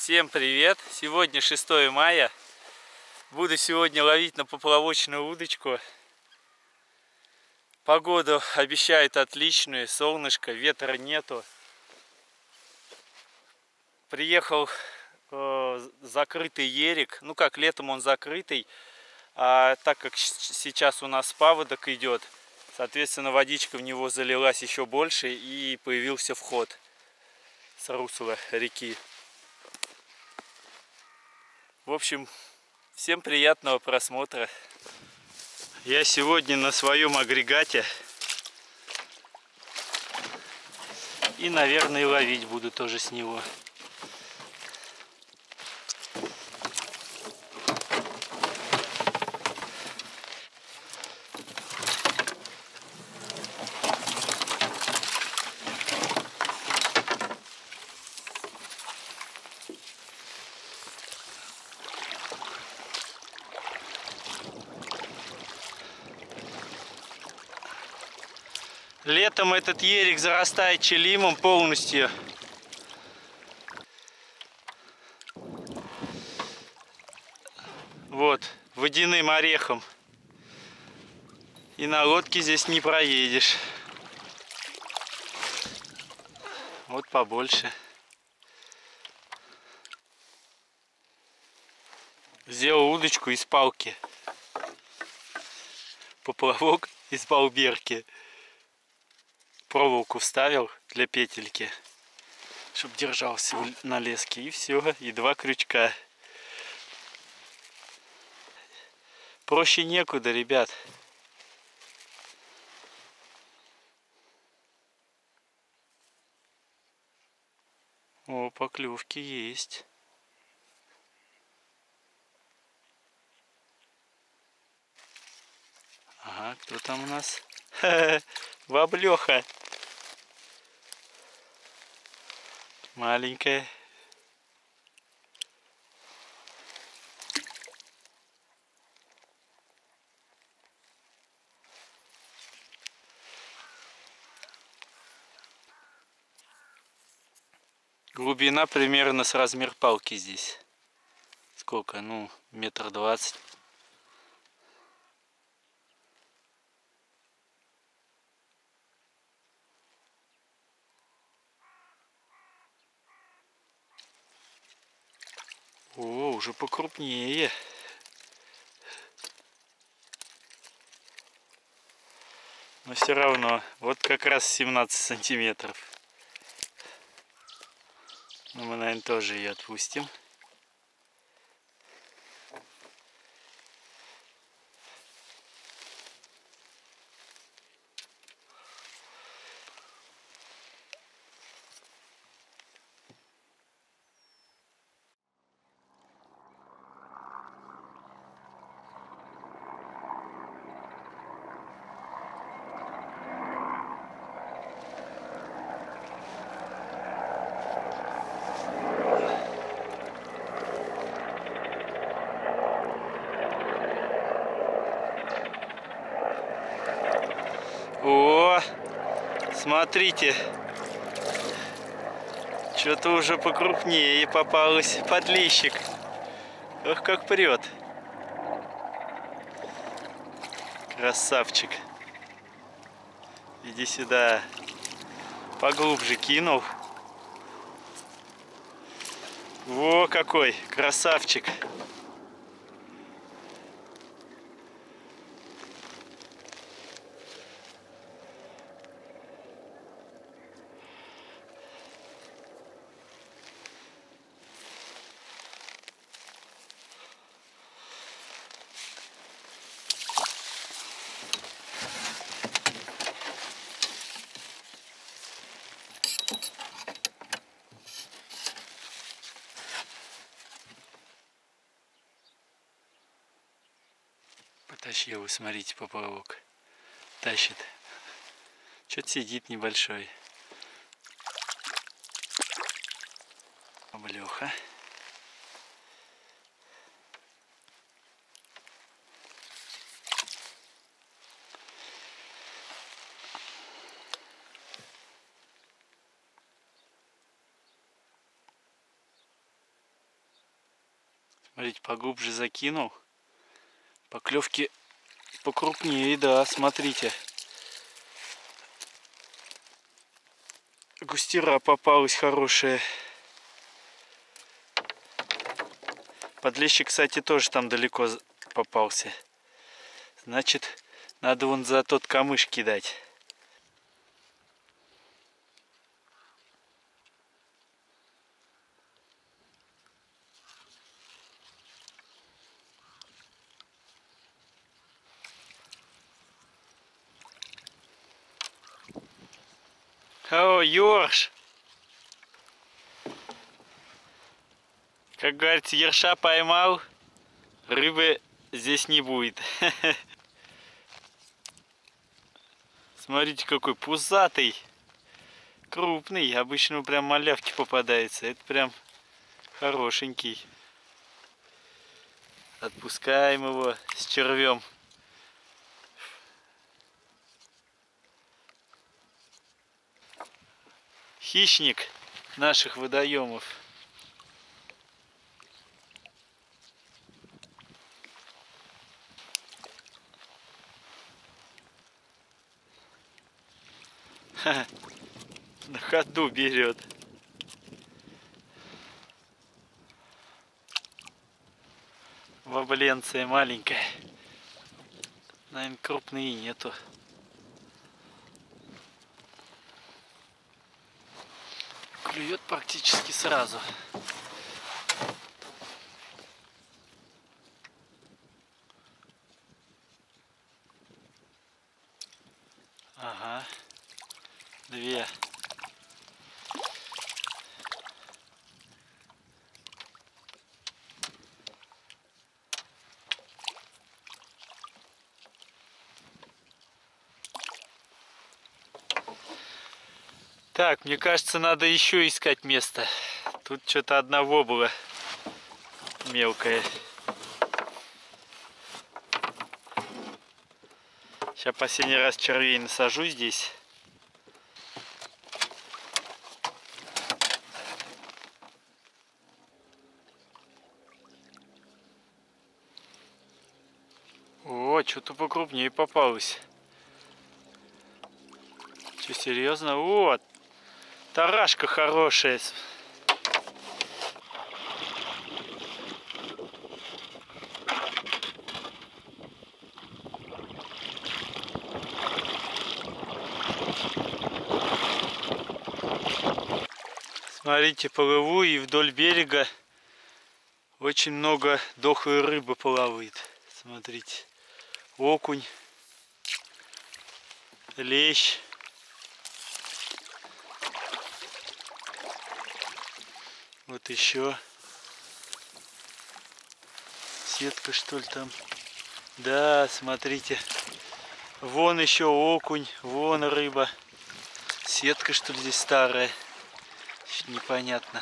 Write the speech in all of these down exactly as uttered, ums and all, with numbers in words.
Всем привет! Сегодня шестое мая. Буду сегодня ловить на поплавочную удочку. Погоду обещают отличную, солнышко, ветра нету. Приехал э, закрытый ерик. Ну как, летом он закрытый, а так как сейчас у нас паводок идет, соответственно, водичка в него залилась еще больше и появился вход с русла реки. В общем, всем приятного просмотра. Я сегодня на своем агрегате и, наверное, ловить буду тоже с него. Летом этот ерик зарастает челимом полностью. Вот, водяным орехом. И на лодке здесь не проедешь. Вот побольше. Сделал удочку из палки. Поплавок из балберки. Проволоку вставил для петельки, чтобы держался на леске, и все, и два крючка. Проще некуда, ребят. О, поклевки есть. Ага, кто там у нас? Ха-ха, воблеха. Маленькая. Глубина примерно с размер палки здесь. Сколько? Ну, метр двадцать. О, уже покрупнее. Но все равно, вот как раз семнадцать сантиметров. Но мы, наверное, тоже ее отпустим. О, смотрите, что-то уже покрупнее попалось, подлещик. Ох, как прет. Красавчик. Иди сюда. Поглубже кинул. Во какой красавчик. Потащил, вы смотрите, поплавок. Тащит. Что-то сидит небольшой. Облеха. Смотрите, поглубже закинул. Поклевки покрупнее, да, смотрите. Густера попалась хорошая. Подлещик, кстати, тоже там далеко попался. Значит, надо вон за тот камыш кидать. О, ёрш! Как говорится, ерша поймал, рыбы здесь не будет. Смотрите, какой пузатый, крупный. Обычно прям малявки попадается. Это прям хорошенький. Отпускаем его с червем. Хищник наших водоемов. Ха, на ходу берет. Вобленция маленькая. Наверное, крупные нету. Клюет практически сразу. Ага. Две. Так, мне кажется, надо еще искать место. Тут что-то одна вобла мелкая. Сейчас последний раз червей насажу здесь. О, что-то покрупнее попалось. Что, серьезно? Вот. Тарашка хорошая. Смотрите, плыву, и вдоль берега очень много дохлой рыбы плавает. Смотрите. Окунь. Лещ. Вот еще. Сетка, что ли, там? Да, смотрите. Вон еще окунь, вон рыба. Сетка, что ли, здесь старая. Непонятно.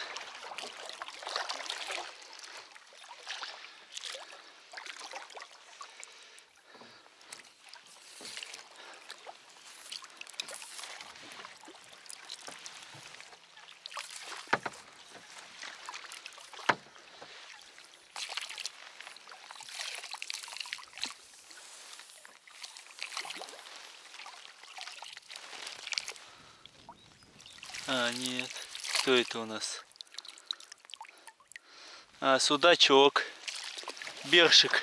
А, нет. Кто это у нас? А, судачок. Бершик.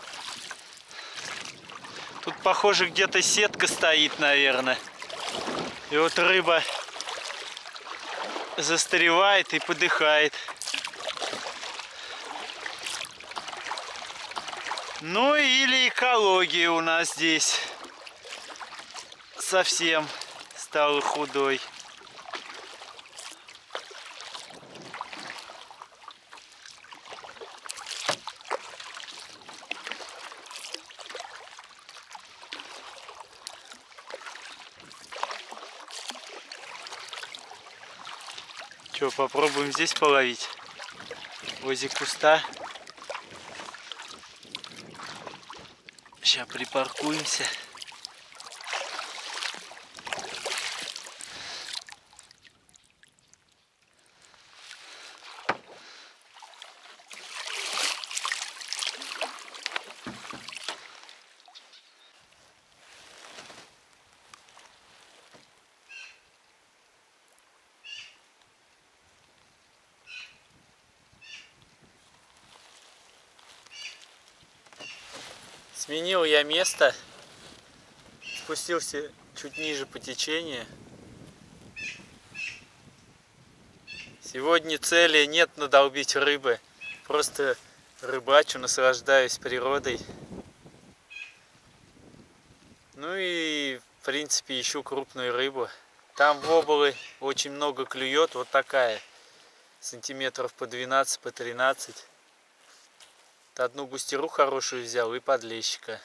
Тут, похоже, где-то сетка стоит, наверное. И вот рыба застревает и подыхает. Ну или экология у нас здесь совсем стала худой. Что, попробуем здесь половить? Возле куста. Сейчас припаркуемся. Сменил я место, спустился чуть ниже по течению. Сегодня цели нет надолбить рыбы, просто рыбачу, наслаждаюсь природой. Ну и в принципе ищу крупную рыбу. Там воблы очень много клюет, вот такая, сантиметров по двенадцать, по тринадцать. Одну густеру хорошую взял и подлещика.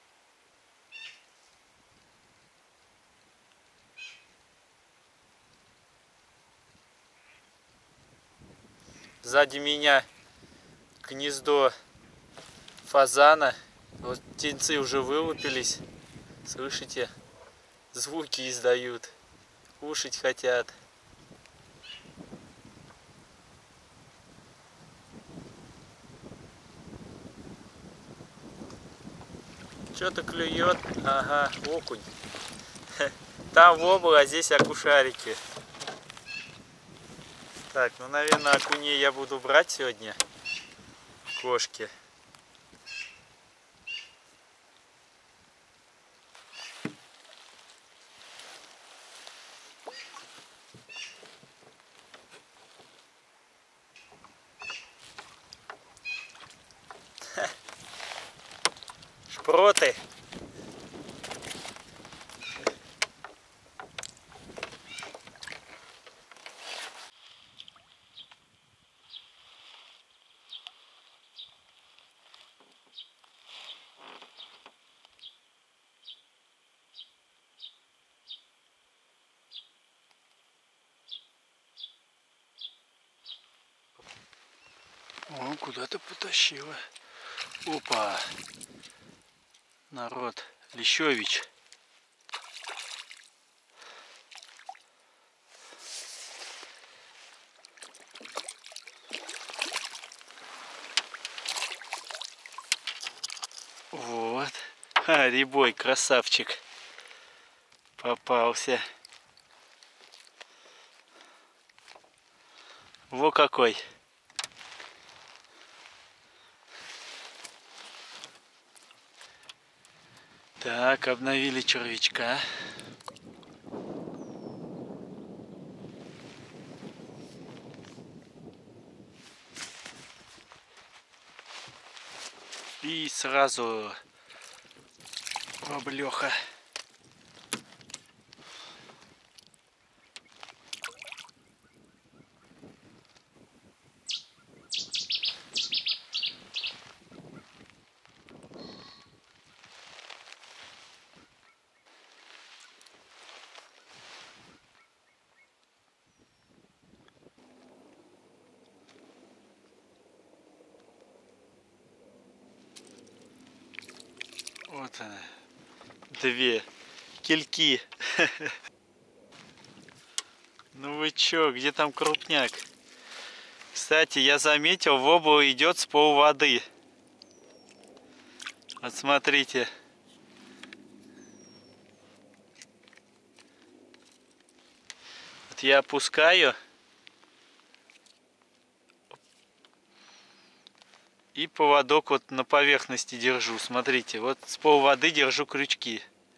Сзади меня гнездо фазана. Вот птенцы уже вылупились. Слышите? Звуки издают. Кушать хотят. Что-то клюет. Ага, окунь. Там вобла, а здесь окушарики. Так, ну, наверное, окуней я буду брать сегодня. Кошки. Шпроты. О, куда-то потащила. Опа! Народ, Лещевич. Вот. А, рябой, красавчик. Попался. Во какой. Так, обновили червячка. И сразу воблеха. Вот она. Две кильки. Ну вы чё, где там крупняк? Кстати, я заметил, вобла идет с полводы. Вот смотрите. Вот я опускаю. И поводок вот на поверхности держу. Смотрите, вот с полводы держу крючки.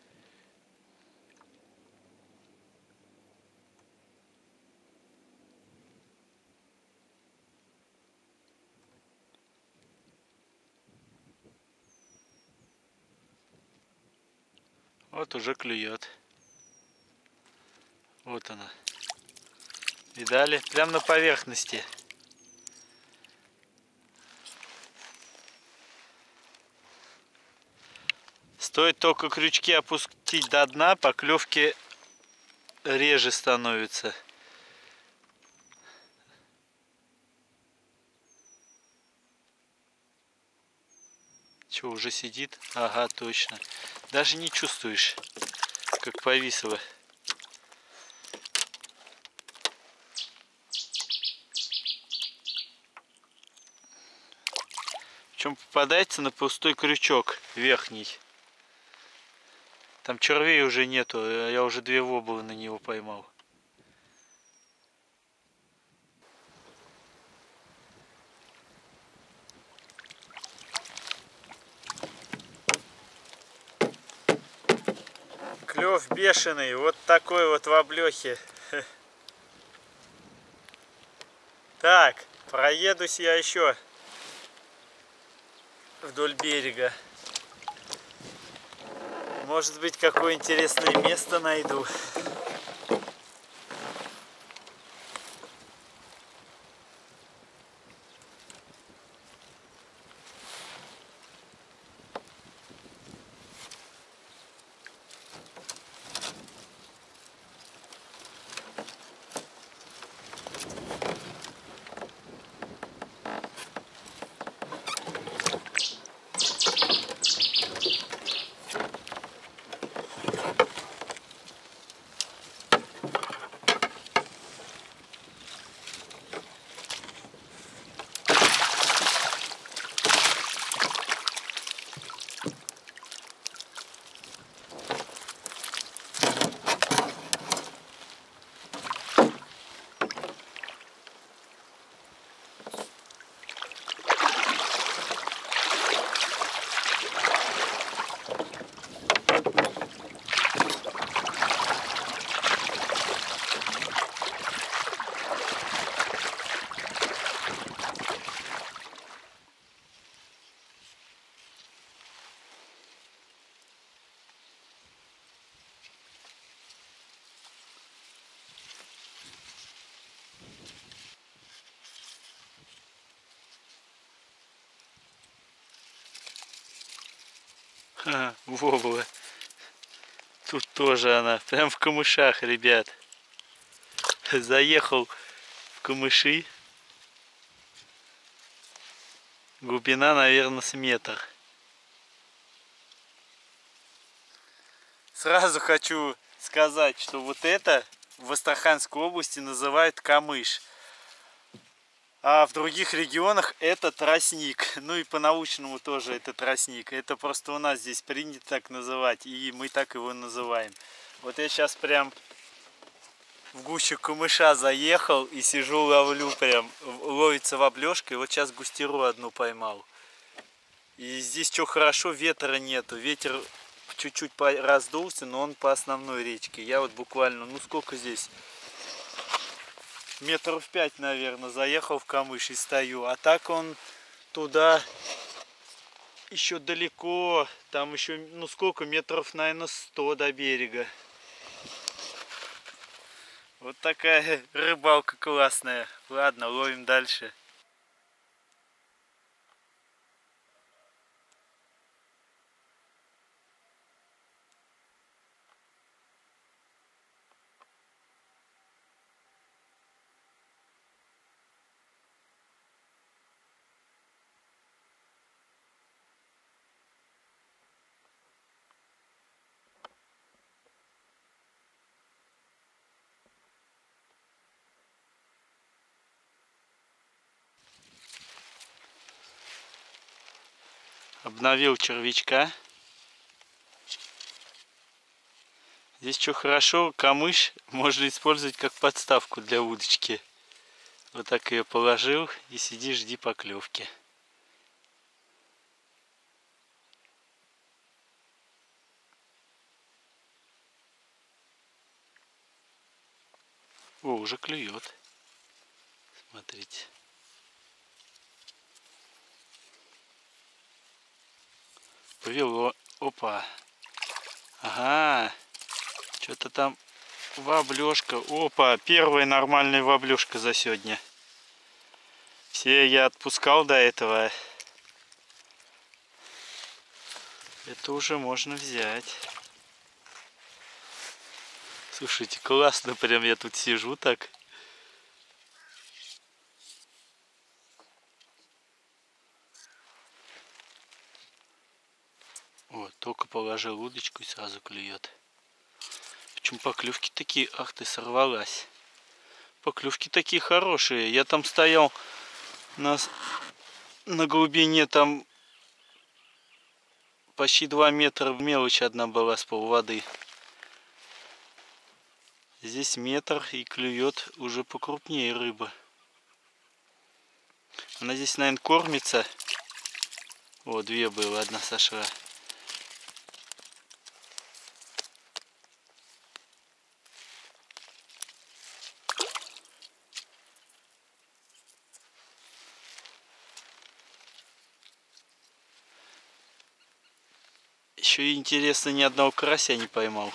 Вот уже клюет. Вот она. Видали? Прям на поверхности. Стоит только крючки опустить до дна, поклевки реже становятся. Что, уже сидит? Ага, точно. Даже не чувствуешь, как повисло. Причем попадается на пустой крючок верхний. Там червей уже нету, я уже две воблы на него поймал. Клев бешеный, вот такой вот в облехе. Так, проедусь я еще вдоль берега. Может быть, какое интересное место найду. А, Вова. Тут тоже она, прям в камышах, ребят. Заехал в камыши. Глубина, наверное, с метр. Сразу хочу сказать, что вот это в Астраханской области называют камыш. А в других регионах это тростник. Ну и по-научному тоже это тростник. Это просто у нас здесь принято так называть. И мы так его называем. Вот я сейчас прям в гущу камыша заехал и сижу, ловлю прям. Ловится воблёшка. И вот сейчас густеру одну поймал. И здесь что хорошо, ветра нету. Ветер чуть-чуть раздулся, но он по основной речке. Я вот буквально, ну сколько здесь? Метров пять, наверное, заехал в камыш и стою. А так он туда еще далеко. Там еще, ну сколько, метров, наверное, сто до берега. Вот такая рыбалка классная. Ладно, ловим дальше. Обновил червячка. Здесь что хорошо, камыш можно использовать как подставку для удочки. Вот так ее положил и сиди, жди поклевки. О, уже клюет. Смотрите. Повело. Опа. Ага. Что-то там воблёшка. Опа, первая нормальная воблёшка за сегодня. Все я отпускал до этого. Это уже можно взять. Слушайте, классно, прям я тут сижу так. Вот, только положил удочку и сразу клюет. Почему поклевки такие? Ах ты, сорвалась. Поклевки такие хорошие. Я там стоял на, на глубине, там почти два метра, мелочь одна была с полводы. Здесь метр и клюет уже покрупнее рыба. Она здесь, наверное, кормится. О, две было, одна сошла. Еще интересно, ни одного карася не поймал.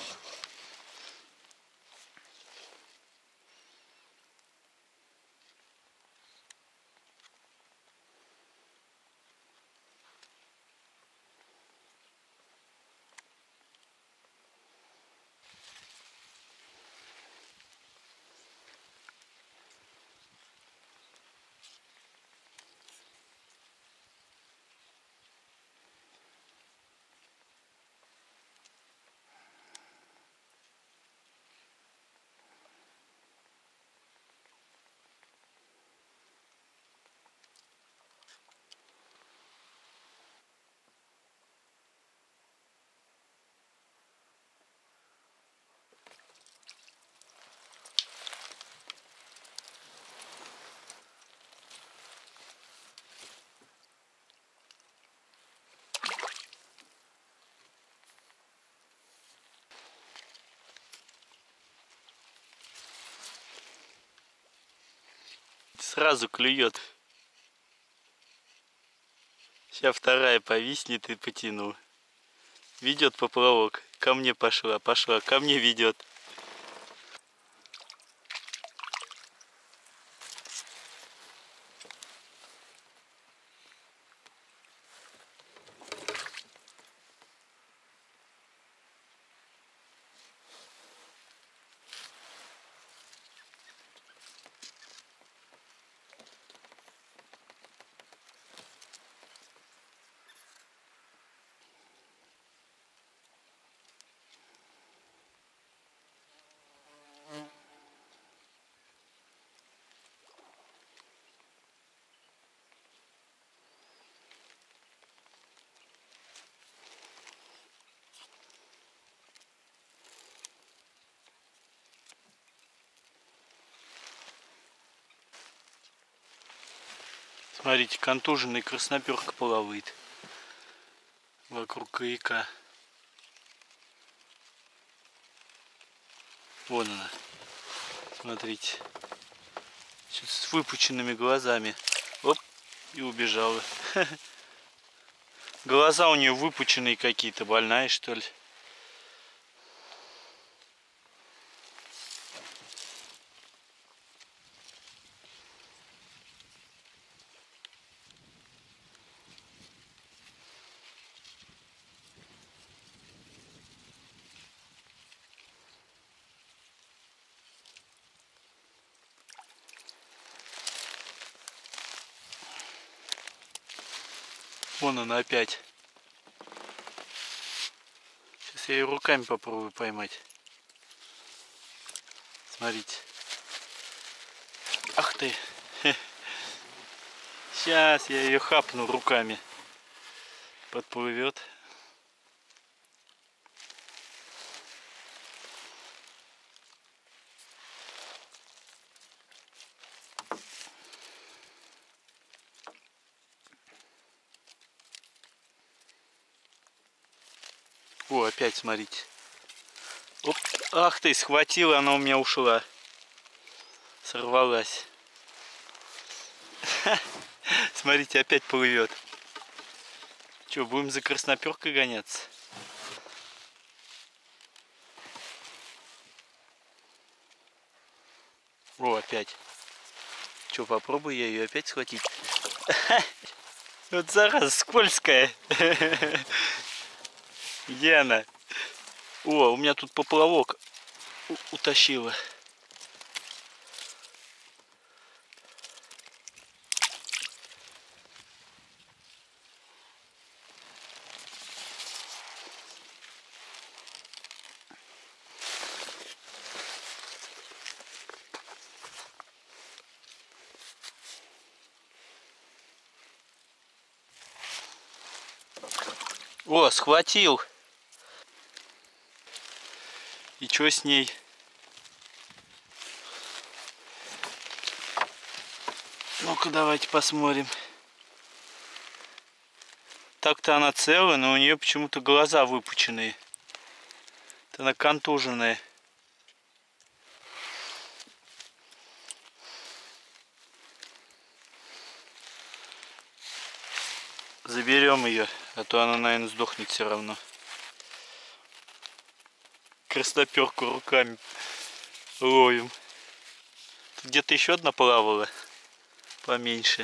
Сразу клюет. Сейчас вторая повиснет и потяну. Ведет поплавок. Ко мне пошла, пошла, ко мне ведет. Смотрите, контуженный красноперка плавает вокруг каяка. Вон она. Смотрите. Сейчас с выпученными глазами. Оп, и убежала. Глаза у нее выпученные какие-то, больная что ли. Вон она опять. Сейчас я ее руками попробую поймать. Смотрите. Ах ты. Сейчас я ее хапну руками. Подплывет. О, опять смотрите. Оп. Ах ты, схватила, она у меня ушла. Сорвалась. Смотрите, опять плывет. Че, будем за красноперкой гоняться? О, опять. Че, попробую я ее опять схватить? Вот зараза скользкая. Где она? О, у меня тут поплавок утащила. О, схватил. И что с ней? Ну-ка, давайте посмотрим. Так-то она целая, но у нее почему-то глаза выпученные. Это она контуженная. Заберем ее. а то она, наверное, сдохнет все равно. Красноперку руками ловим. Где-то еще одна плавала поменьше.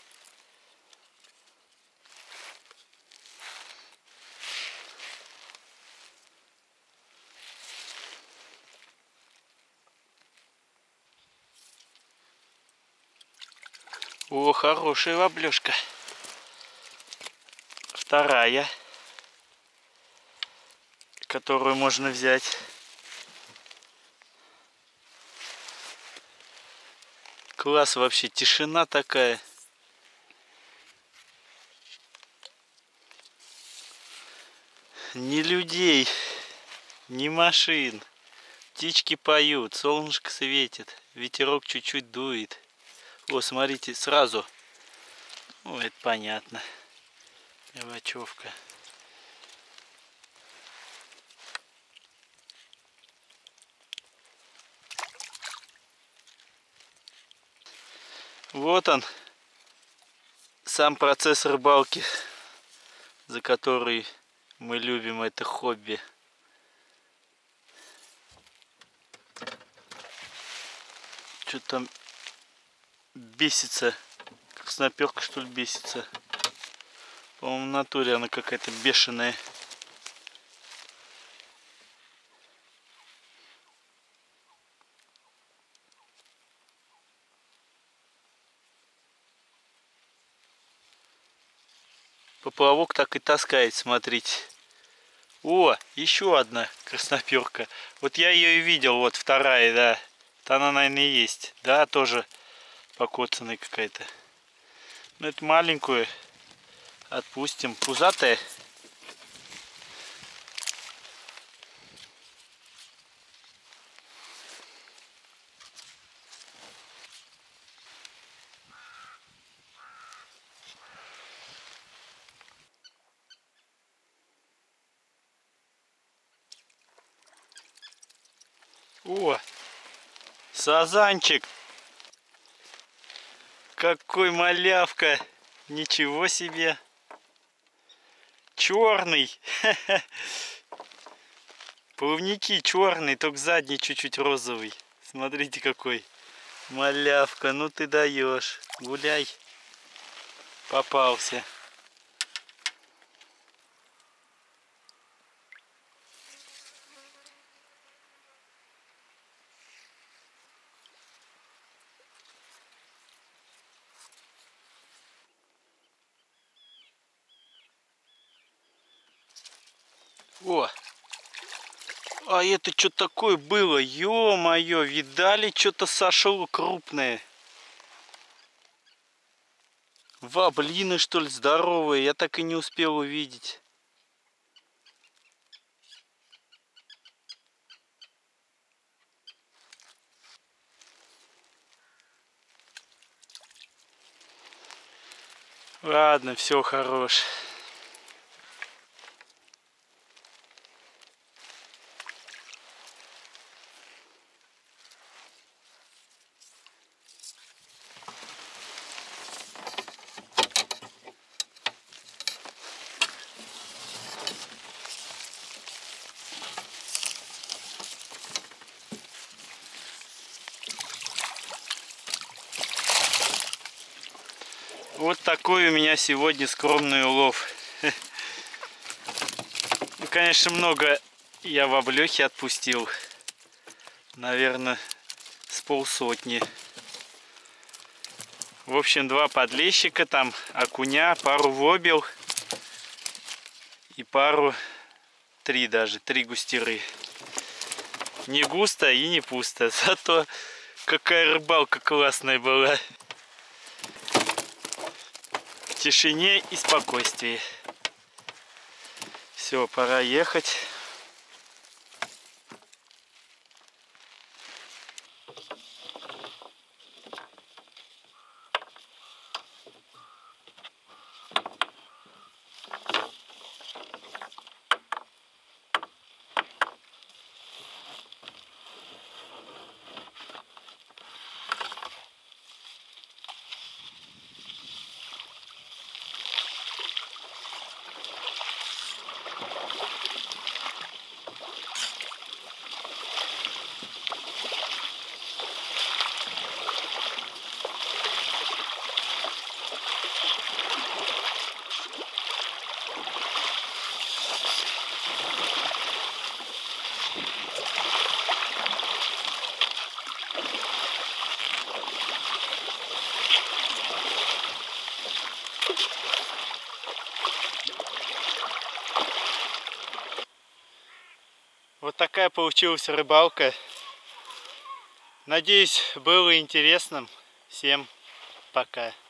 О, хорошая воблёшка. Вторая, которую можно взять. Класс вообще, тишина такая. Ни людей, ни машин. Птички поют, солнышко светит, ветерок чуть-чуть дует. О, смотрите, сразу. О, это понятно. Мелочевка. Вот он, сам процесс рыбалки, за который мы любим это хобби. Что там бесится? Красноперка, что ли, бесится? По-моему, в натуре она какая-то бешеная. Поплавок так и таскает, смотрите. О, еще одна красноперка. Вот я ее и видел, вот вторая, да. Это она, наверное, и есть. Да, тоже покоцанная какая-то. Ну, это маленькую отпустим. Пузатая. О, сазанчик. Какой малявка. Ничего себе. Черный. Плавники черный, только задний чуть-чуть розовый. Смотрите какой. Малявка, ну ты даешь. Гуляй. Попался. О, а это что такое было? Ё-моё, видали, что-то сошло крупное. Воблины, что ли, здоровые, я так и не успел увидеть. Ладно, все, хорош. Вот такой у меня сегодня скромный улов. Ну, конечно, много я в облехе отпустил. Наверное, с полсотни. В общем, два подлещика, там окуня, пару вобел и пару, три даже, три густеры. Не густо и не пусто, зато какая рыбалка классная была. В тишине и спокойствии. Все, пора ехать. Вот такая получилась рыбалка. Надеюсь, было интересно. Всем пока.